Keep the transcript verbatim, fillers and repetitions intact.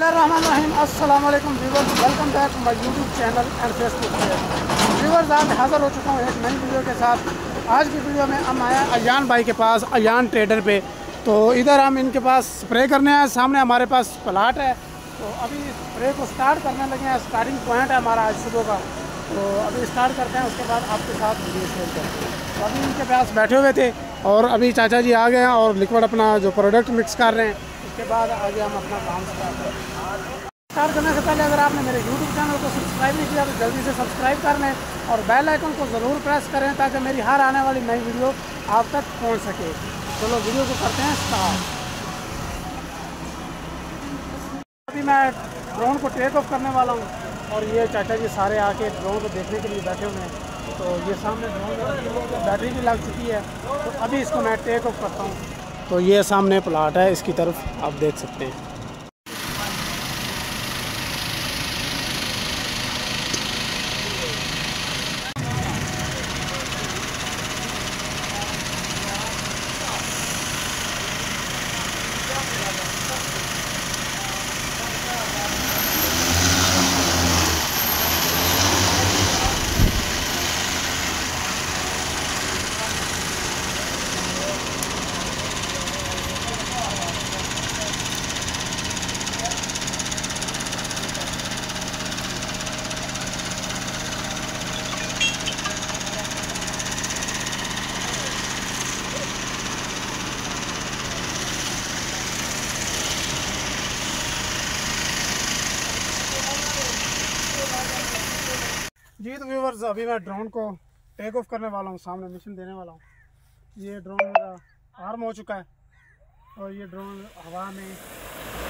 बिस्मिल्लाहिर्रहमानिर्रहीम। अस्सलाम वालेकुम viewers, welcome back my YouTube channel and Facebook page. Viewers, आज हाज़िर हो चुका हूँ एक नई वीडियो के साथ। आज की वीडियो में हम आए अयान भाई के पास, अयान ट्रेडर पे। तो इधर हम इनके पास स्प्रे करने आए। सामने हमारे पास प्लाट है, तो अभी स्प्रे को स्टार्ट करने लगे हैं। स्टार्टिंग पॉइंट है हमारा आज सुबह का, तो अभी स्टार्ट करते हैं। उसके बाद आपके साथ वीडियो शेयर करते हैं। तो अभी इनके पास बैठे हुए थे और अभी चाचा जी आ गए हैं और लिक्विड अपना जो प्रोडक्ट मिक्स कर रहे हैं। उसके बाद आगे हम अपना काम स्टार्ट करें। स्टार्ट करने से पहले अगर आपने मेरे यूट्यूब चैनल को सब्सक्राइब नहीं किया तो जल्दी से सब्सक्राइब कर लें और बेल आइकन को ज़रूर प्रेस करें ताकि मेरी हर आने वाली नई वीडियो आप तक पहुंच सके। चलो वीडियो को करते हैं स्टार्ट। अभी मैं ड्रोन को टेक ऑफ करने वाला हूँ और ये चाचा जी सारे आके ड्रोन को देखने के लिए बैठे हुए हैं। तो ये सामने ड्रोन बैटरी भी लग चुकी है, तो अभी इसको मैं टेक ऑफ करता हूँ। तो ये सामने प्लाट है, इसकी तरफ आप देख सकते हैं। जी तो व्यूवर्स, अभी मैं ड्रोन को टेक ऑफ करने वाला हूँ, सामने मिशन देने वाला हूँ। ये ड्रोन मेरा आर्म हो चुका है और ये ड्रोन हवा में